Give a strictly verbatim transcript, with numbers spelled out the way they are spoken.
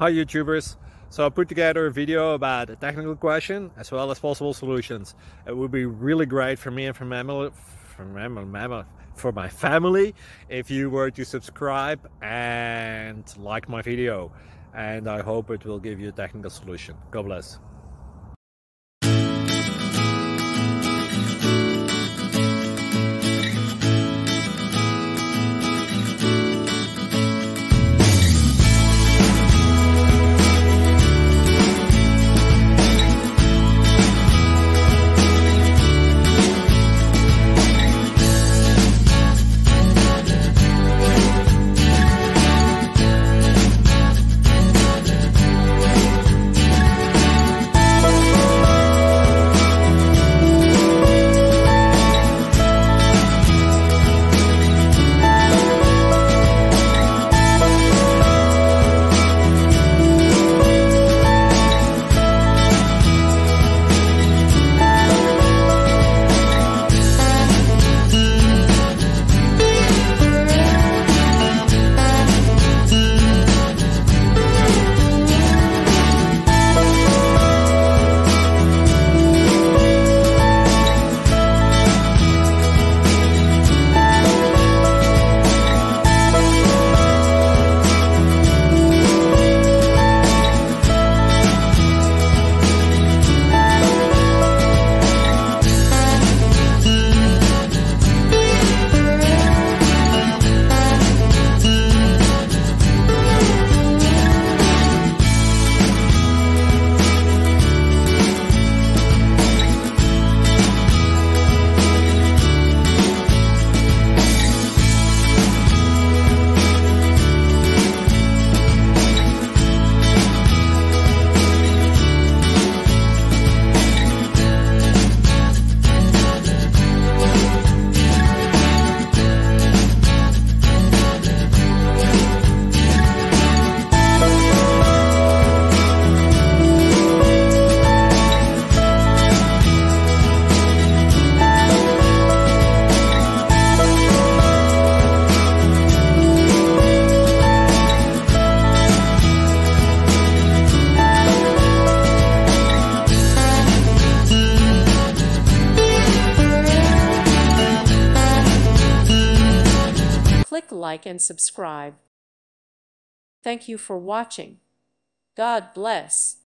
Hi YouTubers! So I put together a video about a technical question as well as possible solutions. It would be really great for me and for, mammal, for, mammal, for my family if you were to subscribe and like my video. And I hope it will give you a technical solution. God bless. Click like and subscribe. Thank you for watching. God bless.